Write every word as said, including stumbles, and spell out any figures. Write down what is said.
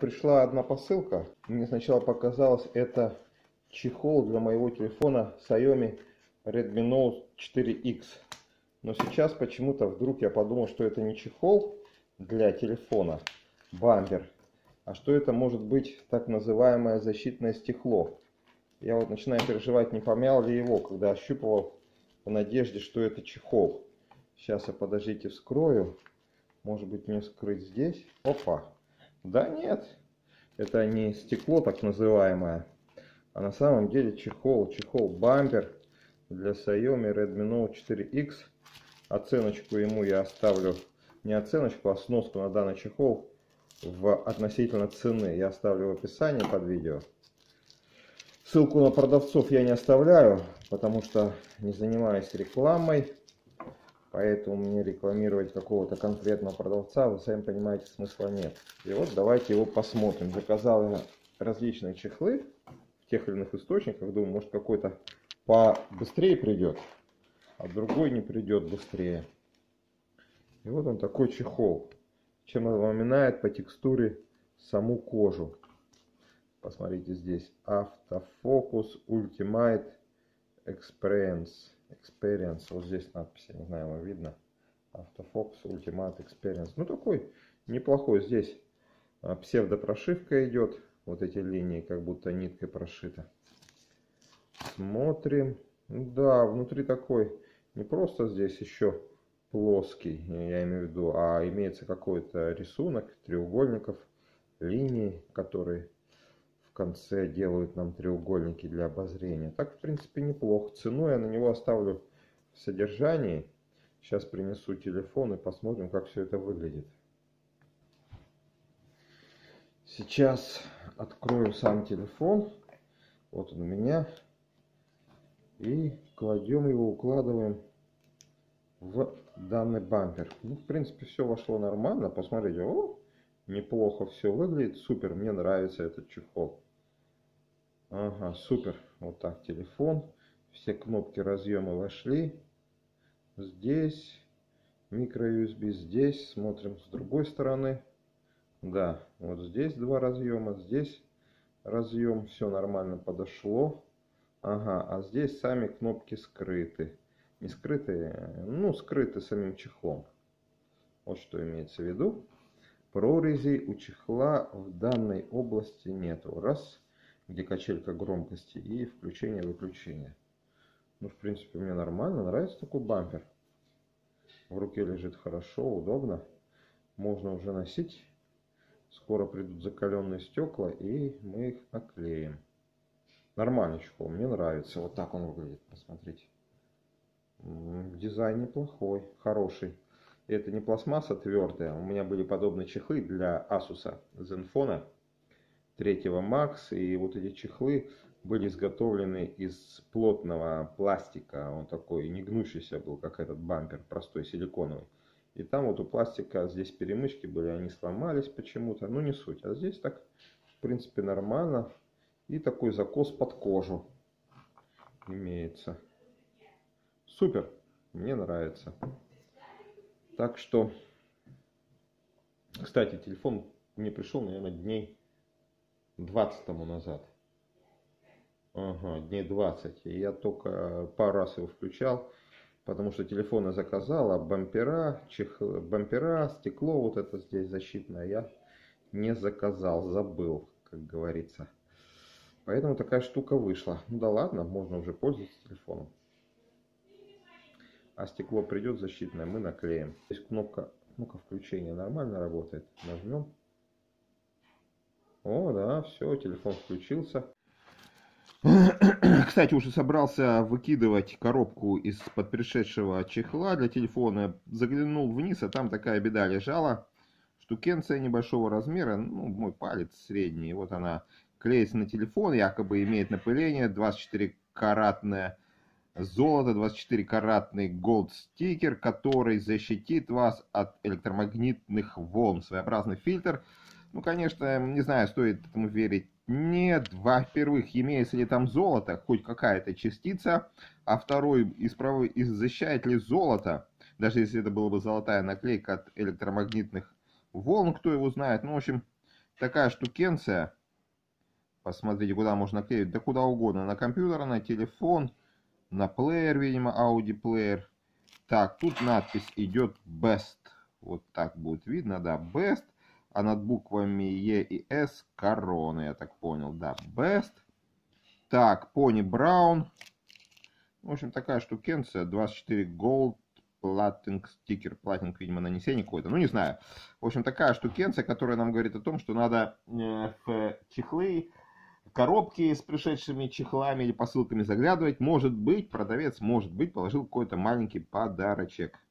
Пришла одна посылка. Мне сначала показалось, это чехол для моего телефона Xiaomi Redmi Note четыре икс. Но сейчас почему-то вдруг я подумал, что это не чехол для телефона, бампер, а что это может быть так называемое защитное стекло. Я вот начинаю переживать, не помял ли его, когда ощупывал в надежде, что это чехол. Сейчас я, подождите, вскрою. Может быть, мне вскрыть здесь? Опа. Да нет, это не стекло так называемое, а на самом деле чехол. Чехол бампер для Xiaomi Redmi Note четыре икс. Оценочку ему я оставлю, не оценочку, а сноску на данный чехол в относительно цены. Я оставлю в описании под видео. Ссылку на продавцов я не оставляю, потому что не занимаюсь рекламой. Поэтому мне рекламировать какого-то конкретного продавца, вы сами понимаете, смысла нет. И вот давайте его посмотрим. Заказал я различные чехлы в тех или иных источниках. Думаю, может какой-то побыстрее придет, а другой не придет быстрее. И вот он такой чехол. Чем напоминает по текстуре саму кожу. Посмотрите здесь. Автофокус Ultimate Experience. Experience. Вот здесь надпись, я не знаю, вам видно. Автофокус Ultimate Experience. Ну такой неплохой. Здесь псевдопрошивка идет. Вот эти линии как будто ниткой прошиты. Смотрим. Да, внутри такой не просто здесь еще плоский, я имею в виду, а имеется какой-то рисунок треугольников, линий, которые в конце делают нам треугольники для обозрения. Так, в принципе, неплохо. Цену я на него оставлю в содержании. Сейчас принесу телефон и посмотрим, как все это выглядит. Сейчас открою сам телефон. Вот он у меня. И кладем его, укладываем в данный бампер. Ну, в принципе, все вошло нормально. Посмотрите, о, неплохо все выглядит. Супер, мне нравится этот чехол. Ага, супер. Вот так телефон. Все кнопки разъема вошли. Здесь микро ю эс би. Здесь смотрим с другой стороны. Да, вот здесь два разъема. Здесь разъем. Все нормально подошло. Ага, а здесь сами кнопки скрыты. Не скрыты, ну скрыты самим чехлом. Вот что имеется в виду. Прорезей у чехла в данной области нету. Раз, где качелька громкости и включение-выключение. Ну, в принципе, мне нормально, нравится такой бампер. В руке лежит хорошо, удобно. Можно уже носить. Скоро придут закаленные стекла, и мы их наклеим. Нормальный чехол, мне нравится. Вот так он выглядит, посмотрите. Дизайн неплохой, хороший. Это не пластмасса твердая. У меня были подобные чехлы для Asus Zenfone три Max. И вот эти чехлы были изготовлены из плотного пластика. Он такой не гнущийся был, как этот бампер, простой силиконовый. И там вот у пластика здесь перемычки были, они сломались почему-то. Ну не суть. А здесь так, в принципе, нормально. И такой закос под кожу имеется. Супер, мне нравится. Так что, кстати, телефон мне пришел, наверное, дней двадцать тому назад. Ага, дней двадцать. И я только пару раз его включал, потому что телефон я заказал, а бампера, чехлы, бампера, стекло вот это здесь защитное я не заказал, забыл, как говорится. Поэтому такая штука вышла. Ну да ладно, можно уже пользоваться телефоном. А стекло придет защитное, мы наклеим. Здесь кнопка, кнопка включения нормально работает. Нажмем. О, да, все, телефон включился. Кстати, уже собрался выкидывать коробку из-под пришедшего чехла для телефона. Заглянул вниз, а там такая беда лежала. Штукенция небольшого размера, ну, мой палец средний. Вот она клеится на телефон, якобы имеет напыление, двадцать четыре каратное золото, двадцать четыре каратный голд стикер, который защитит вас от электромагнитных волн. Своеобразный фильтр. Ну, конечно, не знаю, стоит этому верить. Нет, во-первых, имеется ли там золото, хоть какая-то частица, а второй, исправ... защищает ли золото, даже если это была бы золотая наклейка от электромагнитных волн, кто его знает. Ну, в общем, такая штукенция. Посмотрите, куда можно клеить. Да куда угодно. На компьютер, на телефон, на плеер, видимо, аудиоплеер. Так, тут надпись идет Best. Вот так будет видно, да, Best. А над буквами E и S корона, я так понял, да, Best. Так, Pony Brown. В общем, такая штукенция. двадцать четыре Gold. Платинг стикер. Платинг, видимо, нанесение какое-то. Ну, не знаю. В общем, такая штукенция, которая нам говорит о том, что надо в чехлы, коробки с пришедшими чехлами или посылками заглядывать. Может быть, продавец, может быть, положил какой-то маленький подарочек.